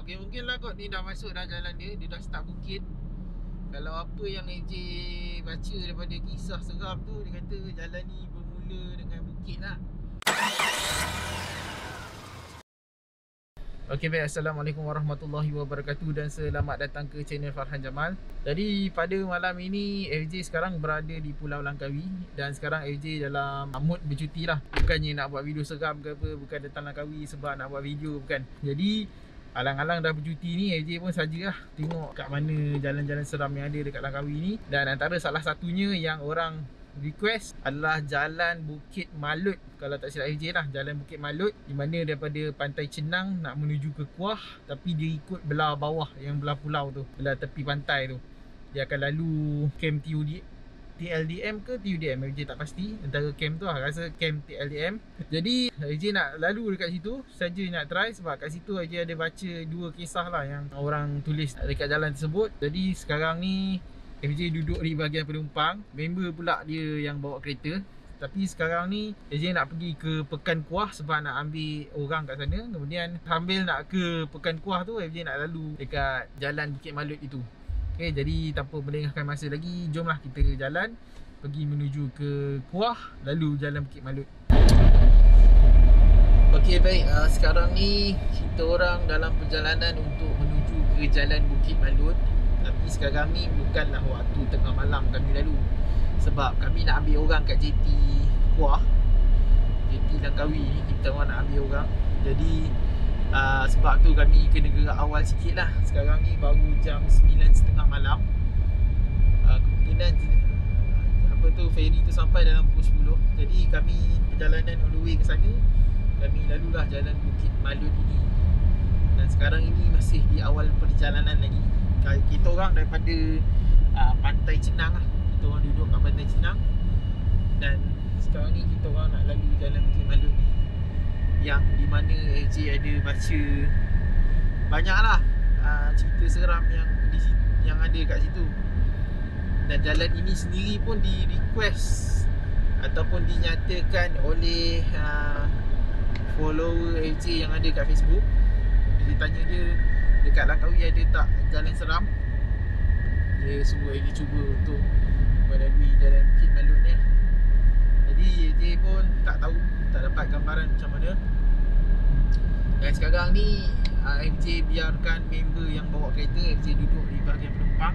Okay, mungkin lah kot ni dah masuk dah jalan dia. Dia dah start bukit. Kalau apa yang AJ baca daripada kisah seram tu, dia kata jalan ni bermula dengan bukit lah. Okay, baik. Assalamualaikum warahmatullahi wabarakatuh dan selamat datang ke channel Farhan Jamal. Jadi pada malam ini FJ sekarang berada di Pulau Langkawi. Dan sekarang FJ dalam mood bercuti lah. Bukannya nak buat video seram ke apa, bukan datang Langkawi sebab nak buat video, bukan. Jadi alang-alang dah bercuti ni, FJ pun sajalah tengok kat mana jalan-jalan seram yang ada dekat Langkawi ni. Dan antara salah satunya yang orang request adalah Jalan Bukit Malut. Kalau tak silap FJ lah, Jalan Bukit Malut, di mana daripada Pantai Cenang nak menuju ke Kuah, tapi dia ikut belah bawah, yang belah pulau tu, belah tepi pantai tu. Dia akan lalu camp TLDM ke TUDM, FJ tak pasti. Antara camp tu lah, rasa camp TLDM. Jadi FJ nak lalu dekat situ, saja nak try. Sebab kat situ FJ ada baca dua kisah lah yang orang tulis dekat jalan tersebut. Jadi sekarang ni FJ duduk di bahagian penumpang, member pula dia yang bawa kereta. Tapi sekarang ni FJ nak pergi ke Pekan Kuah sebab nak ambil orang kat sana. Kemudian sambil nak ke Pekan Kuah tu, FJ nak lalu dekat Jalan Bukit Malut itu. Okay, jadi tanpa melengahkan masa lagi, jomlah kita jalan pergi menuju ke Kuah, lalu Jalan Bukit Malut. Okay, baik. Sekarang ni kita orang dalam perjalanan untuk menuju ke Jalan Bukit Malut. Tapi sekarang ni bukanlah waktu tengah malam kami lalu. Sebab kami nak ambil orang kat JT Kuah, JT Langkawi ni, kita orang nak ambil orang. Jadi sebab tu kami kena gerak awal sikit lah. Sekarang ni baru jam 9.30 malam. Kemungkinan ferry tu sampai dalam pukul 10. Jadi kami perjalanan on the way ke sana, kami lalulah Jalan Bukit Malut ini. Dan sekarang ini masih di awal perjalanan lagi. Kita orang daripada Pantai Cenang lah. Kita orang duduk kat Pantai Cenang. Dan sekarang ni kita orang nak lalu Jalan Bukit Malut ni, yang di mana AJ ada baca banyaklah cerita seram yang ada kat situ. Dan jalan ini sendiri pun di request ataupun dinyatakan oleh follower AJ yang ada kat Facebook. Dia tanya dia dekat Langkawi ada tak jalan seram. Dia suruh AJ cuba untuk melalui Jalan Bukit Malut ni. Jadi AJ pun tak tahu, tak dapat gambaran macam mana. Dan sekarang ni FJ biarkan member yang bawa kereta, FJ duduk di bahagian penumpang.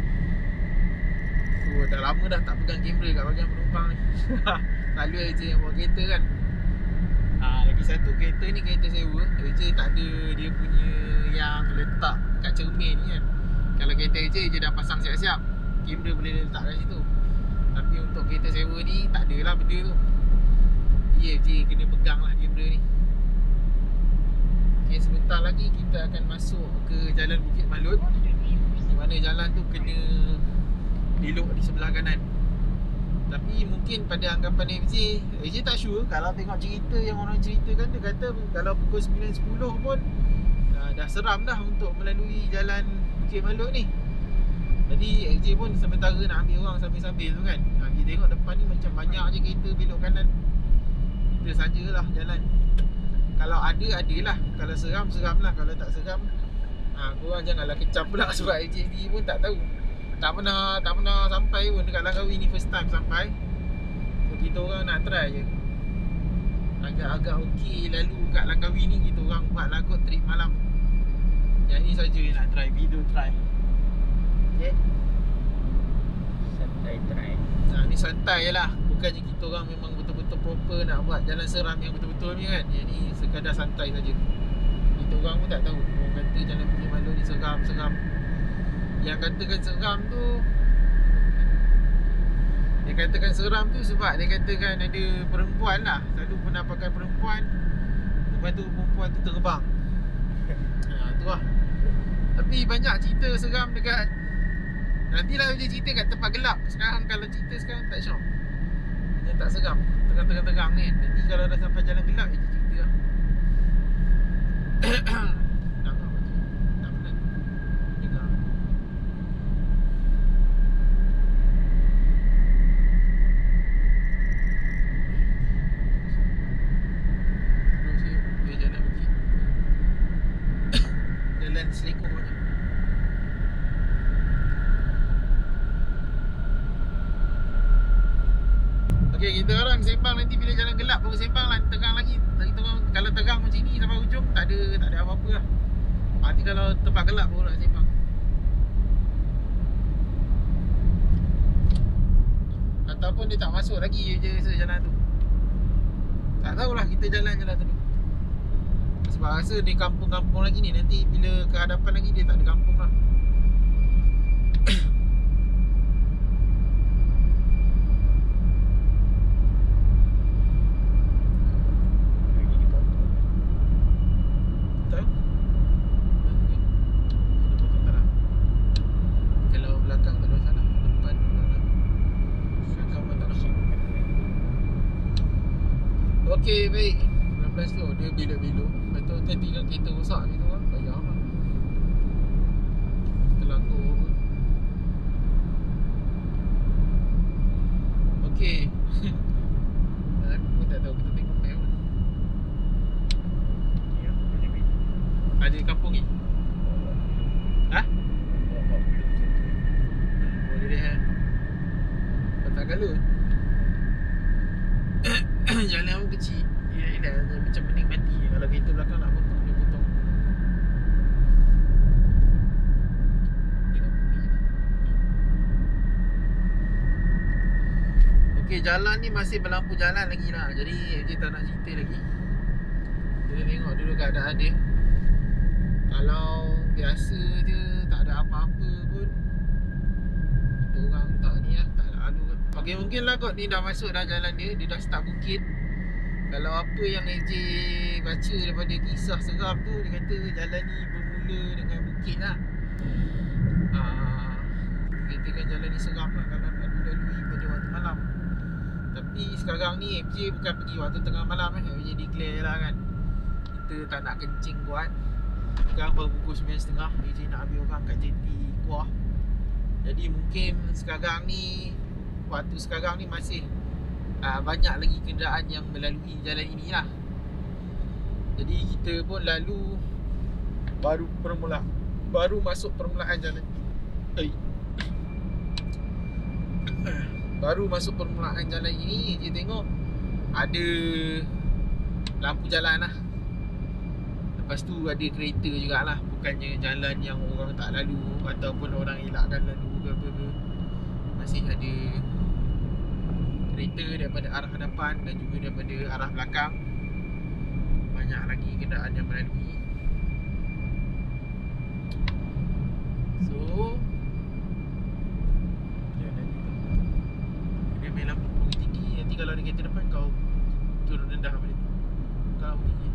Dah lama dah tak pegang kamera kat bahagian penumpang ni. Selalu FJ yang bawa kereta kan. Lagi satu, kereta ni kereta sewa. FJ tak ada dia punya yang letak kat cermin ni kan. Kalau kereta FJ je dah pasang siap-siap, kamera boleh letak kat situ. Tapi untuk kereta sewa ni tak ada lah benda tu. FJ kena pegang lah kamera ni. Okay, sebentar lagi kita akan masuk ke Jalan Bukit Malut, di mana jalan tu kena belok di sebelah kanan. Tapi mungkin pada anggapan FJ tak sure. Kalau tengok cerita yang orang ceritakan, dia kata kalau pukul 9.10 pun dah seram dah untuk melalui Jalan Bukit Malut ni. Jadi FJ pun sementara nak ambil orang sambil-sambil tu kan. Kita tengok depan ni macam banyak je kereta belok kanan. Kita sajalah jalan. Kalau adalah. Kalau seram lah. Kalau tak seram, korang janganlah kecam pula. Sebab FJ sendiri pun tak tahu. Tak pernah sampai pun dekat Langkawi ni, first time sampai. So kita orang nak try je. Agak-agak okey lalu kat Langkawi ni, kita orang buat lah kot trip malam. Yang ni saja nak try, video try. Okay, santai try. Ni santai je lah. Bukannya kita orang memang betul-betul proper nak buat jalan seram yang betul-betul ni kan. Yang ni sekadar santai saja. Kita orang pun tak tahu. Orang kata Jalan Bukit Malut ni seram. Yang katakan seram tu, dia katakan seram tu sebab dia katakan ada perempuan lah, selalu penampakan perempuan. Lepas tu perempuan tu terbang. Tu lah. Tapi banyak cerita seram dekat, nantilah dia cerita kat tempat gelap. Sekarang kalau cerita sekarang tak syok, dia tak seram, terang-terang ni. Nanti kalau dah sampai jalan gelap, dia cerita lah. jalan selekong macam. Okay, kita orang sembang nanti bila jalan gelap baru sembang lah. Tegang lagi. Kita orang kalau tegang macam ni sampai hujung tak ada apa-apa lah. Nanti kalau tempat gelap baru nak sembang. Ataupun dia tak masuk lagi je jalan tu. Tak tahulah, kita jalan je lah tu. Sebab rasa di kampung-kampung lagi ni, nanti bila ke hadapan lagi dia tak ada kampung lah. Okey, baik. 19 tu dia belok-belok. Lepas tu nanti kan kereta rosak gitu kan, payah lah. Terlanggur apa. Okey. Aku pun tak tahu, kita tengok map lah. Ada kampung ni? Ha? Boleh dia. Tak galut. Jalan pun kecil. Dia macam menikmati. Kalau kereta belakang nak potong, dia potong. Tengok bumi je. Okey, jalan ni masih berlampu jalan lagi lah. Jadi dia tak nak cerita lagi. Kita tengok dulu keadaan dia. Kalau biasa je, tak ada apa-apa pun, kita orang tak ni lah, tak lalu kan. Okey, mungkin lah kot ni dah masuk dah jalan dia. Dia dah start bukit. Kalau apa yang AJ baca daripada kisah seram tu, dia kata jalan ni bermula dengan bukit lah. Kita kan jalan ni seram lah kalau nak lalui pada waktu malam. Tapi sekarang ni AJ bukan pergi waktu tengah malam AJ declare lah kan. Kita tak nak kencing kuat. Sekarang baru pukul 9.30, AJ nak ambil orang kat jeti Kuah. Jadi mungkin sekarang ni, waktu sekarang ni masih banyak lagi kenderaan yang melalui jalan ini lah. Jadi kita pun lalu baru masuk permulaan jalan. Baru masuk permulaan jalan ini, kita tengok ada lampu jalan lah. Lepas tu ada kereta jugalah. Bukannya jalan yang orang tak lalu ataupun orang elakkan lalu ke apa ke. Masih ada kereta daripada arah hadapan dan juga daripada arah belakang. Banyak lagi kenderaan yang melalui. So dia main lampu tinggi. Nanti kalau ada kereta depan kau turun rendah balik. Kalau tinggi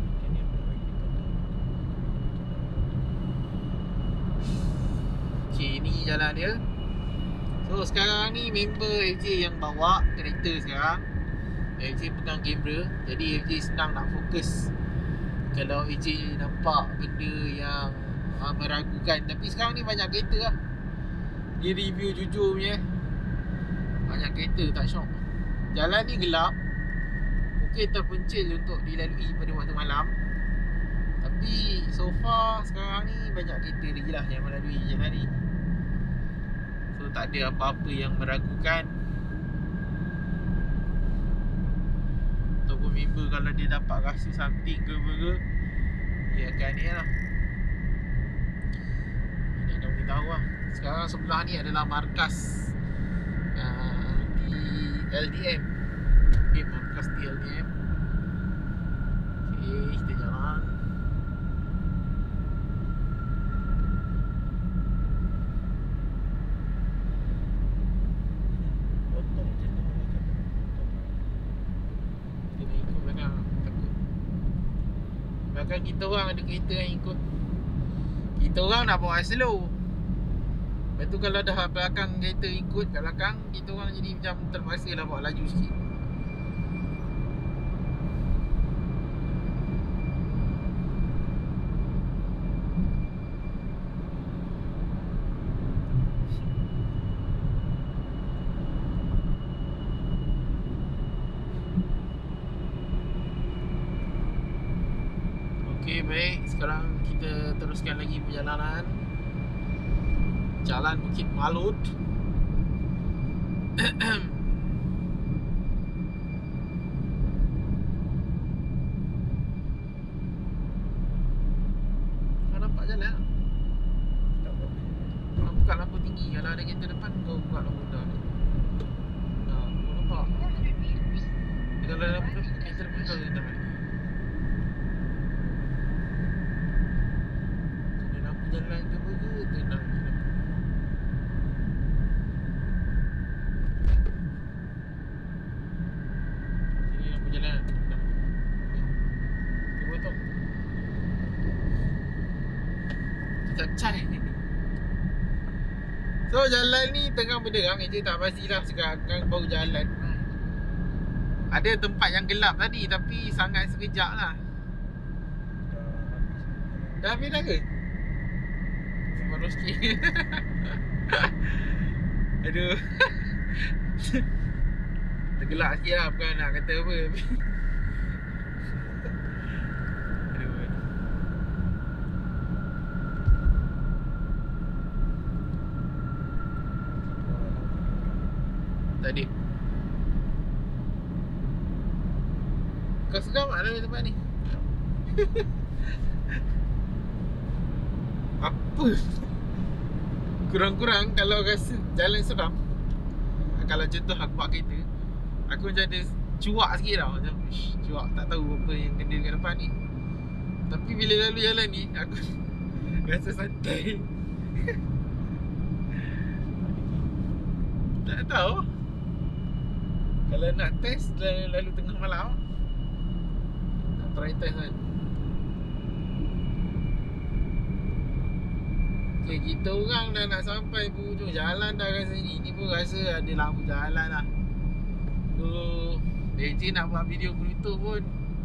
okay, ni jalan dia. So sekarang ni member FJ yang bawa kereta sekarang. FJ pegang kamera. Jadi FJ senang nak fokus kalau FJ nampak benda yang meragukan. Tapi sekarang ni banyak kereta lah. Dia review jujur punya. Banyak kereta, tak syok. Jalan ni gelap. Mungkin terpencil untuk dilalui pada waktu malam. Tapi so far sekarang ni banyak kereta lagi lah yang melalui jalan ni. So tak ada apa-apa yang meragukan. Ataupun member kalau dia dapat rasa something ke apa ke, dia akan ni lah, dia akan beritahu lah. Sekarang sebelah ni adalah markas di LDM. Okay, markas di LDM. Okay, kita jalan. Bahkan kita orang ada kereta yang ikut. Kita orang nak bawa slow. Lepas tu kalau dah belakang kereta ikut kat belakang, kita orang jadi macam terpaksa lah bawa laju sikit. Okay, baik. sekarang kita teruskan lagi perjalanan Jalan Bukit Malut. Kau nampak jalan tak? Kau buka lampu tinggi. Kalau ada kereta depan, kau buka lampu dah ni. Kau nampak? Kalau ada lampu kereta depan, kau jangan balik. Ada lampu jalan ke apa ke, tenang je lampu. Sini lampu jalan. Dia potong. Cacai. So jalan ni tengah berderang je, tak pastilah sekarang baru jalan. Ada tempat yang gelap tadi tapi sangat sekejap lah. Dah habis dah ke? Baru sikit. Aduh. Tergelak sikit lah, bukan nak kata apa. Aduh. Tadi kau seram tak dalam tempat ni? Apa? Kurang-kurang kalau rasa jalan seram, kalau contoh aku buat kereta, aku macam ada cuak sikit tau. Macam cuak, tak tahu apa yang kena kat depan ni. Tapi bila lalu jalan ni, aku rasa santai. Tak tahu. Kalau nak test lalu tengah malam, nak try test kan. Okay, kita orang dah nak sampai hujung jalan dah rasa ni. Ni pun rasa ada lampu jalan lah. So AJ nak buat video penutup pun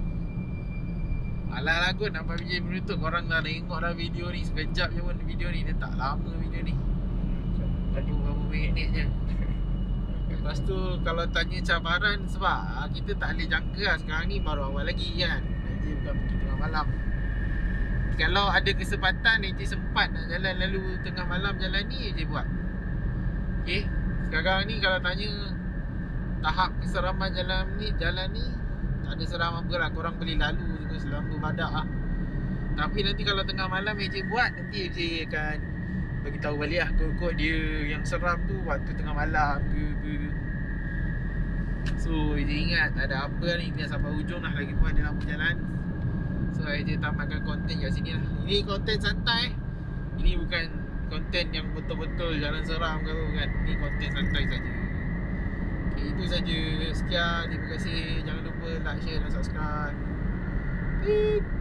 malah lah kot nak buat video penutup. Korang dah tengok dah video ni, sekejap je pun video ni. Dia tak lama video ni, baru berapa minit je. Lepas tu kalau tanya cabaran, sebab kita tak boleh jangka lah. Sekarang ni baru awal lagi kan. AJ bukan pergi tengah malam. Kalau ada kesempatan AJ sempat nak jalan lalu tengah malam jalan ni, AJ buat. Okay, sekarang ni kalau tanya tahap keseraman jalan ni tak ada seram apa lah. Korang boleh lalu dengan selamba badak lah. Tapi nanti kalau tengah malam AJ buat, nanti AJ akan bagi tahu balik lah kod-kod dia yang seram tu waktu tengah malam ke. So AJ ingat tak ada apa ni, tengah sampai hujung lah, lagi pun ada lampu jalan. So AJ tamatkan konten kat sini lah. Ini konten santai. Ini bukan konten yang betul-betul jalan seram ke apa, bukan. Ini konten santai saja. Okay, itu saja. Sekian, terima kasih. Jangan lupa like, share dan subscribe.